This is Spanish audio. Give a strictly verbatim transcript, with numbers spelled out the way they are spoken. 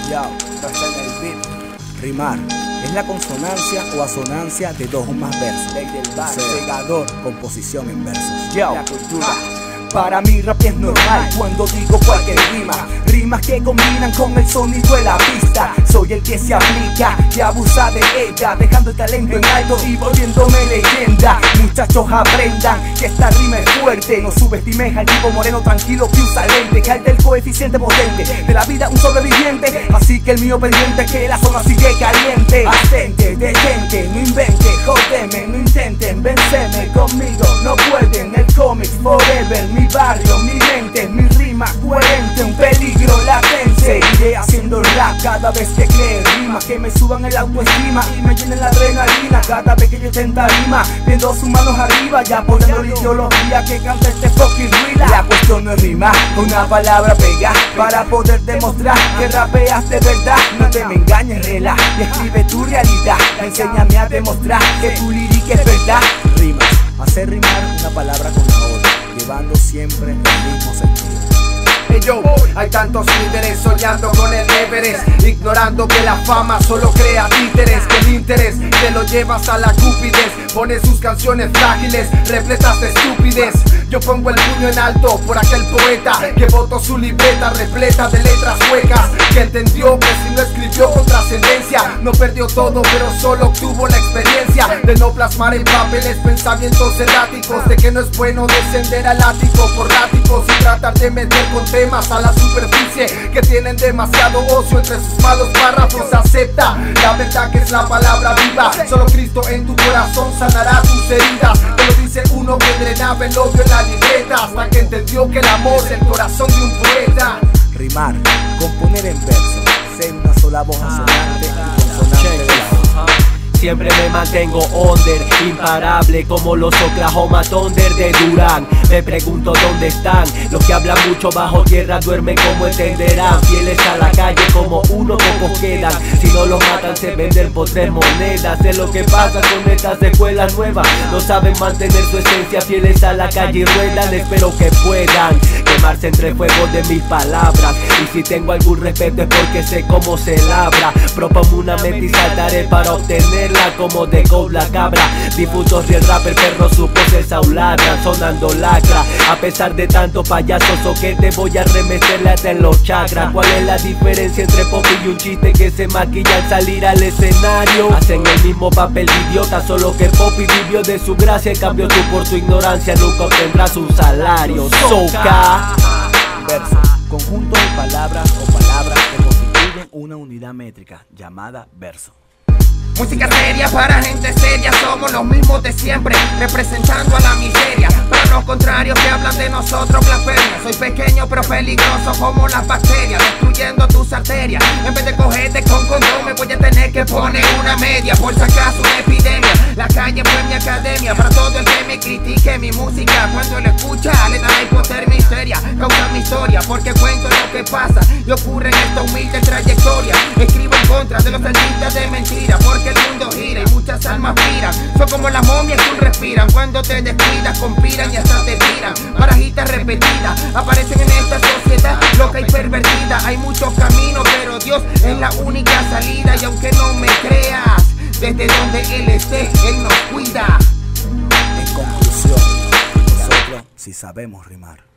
Yo, no está en el beat. Rimar es la consonancia o asonancia de dos o más versos. Ley del bar, segador, composición en versos. Yo, la cultura. Para mí rap es normal cuando digo cualquier rima. Rimas que combinan con el sonido de la pista. Soy el que se aplica, que abusa de ella, dejando el talento en alto y volviéndome leyenda. Muchachos aprendan que esta rima es fuerte. No subestimes al tipo moreno tranquilo que usa lente, que alta el coeficiente potente de la vida un sobreviviente. Así que el mío pendiente que la zona sigue caliente. Atente, detente, no invente, jodeme, no intenten venceme conmigo, no pueden. El cómic forever, mi barrio, mi mente, mi rima coherente, un peligro latente. Seguiré haciendo rap cada vez que cree rimas que me suban el autoestima y me llenen la adrenalina. Cada vez que yo intenta rima, viendo sus manos arriba, ya apoyando la ideología que canta este fucking ruida. La cuestión no es rimar, una palabra pega para poder demostrar que rapeas de verdad. No te me engañes, rela, y escribe tu realidad. Enséñame a demostrar que tu lírica es verdad. Rimas, hacer rimar una palabra con la otra, llevando siempre el mismo sentido. Hey yo, hay tantos líderes soñando con el Everest, ignorando que la fama solo crea títeres, que el interés te lo llevas a la cupidez. Pone sus canciones frágiles, repletas de estupidez. Yo pongo el puño en alto por aquel poeta que botó su libreta repleta de letras huecas, que entendió que si no escribió con trascendencia no perdió todo, pero solo obtuvo la experiencia de no plasmar en papeles pensamientos erráticos, de que no es bueno descender al ático por látigos y tratar de meter con temas a la superficie que tienen demasiado ocio entre sus malos párrafos. Acepta la verdad que es la palabra viva, solo Cristo en tu corazón sanará tus heridas. Te lo dice uno que drenaba el odio en la libreta hasta que entendió que el amor es el corazón de un poeta. Rimar, componer en verso, ser una sola voz asonante y consonante de la otra. Siempre me mantengo under, imparable como los Oklahoma Thunder de Durán. Me pregunto dónde están los que hablan mucho bajo tierra, duermen como entenderán. Fieles a la calle como uno, pocos quedan. Si no los matan se venden por tres monedas. Es lo que pasa con estas escuelas nuevas, no saben mantener su esencia. Fieles a la calle y ruedan, espero que puedan quemarse entre fuego de mis palabras. Y si tengo algún respeto es porque sé cómo se labra. Propongo una meta y saltaré para obtenerla como de Gold la cabra. Difusos y el rapper perro sus voces auladran sonando lacra. A pesar de tanto payaso soquete voy a remeterle hasta en los chakras. ¿Cuál es la diferencia entre pop y un chiste que se maquilla al salir al escenario? Hacen el mismo papel de idiota, solo que Poppy vivió de su gracia. En cambio tú por tu ignorancia nunca obtendrás un salario. Soca. Verso, conjunto de palabras o palabras que constituyen una unidad métrica llamada verso. Música seria para gente seria, somos los mismos de siempre, representando a la miseria. Para los contrarios que hablan de nosotros blasfemia. Soy pequeño pero peligroso como las bacterias, destruyendo tus arterias. En vez de cogerte con condón me voy a tener que poner una media, por si acaso una epidemia. La calle fue mi academia, para todo el que me critique mi música. Cuando lo escucha le da hipotermia histeria, causa mi historia, porque cuento lo que pasa y ocurre en esta humilde trayectoria. Escribo en contra de los artistas de mentira, porque el mundo gira y muchas almas miran. Son como las momias que respiran, cuando te descuidas conspiran y hasta te tiran. Barajitas repetidas aparecen en esta sociedad loca y pervertida. Hay muchos caminos pero Dios es la única salida. Y aunque no me creas, desde donde Él esté, Él nos cuida. En conclusión, nosotros sí sabemos rimar.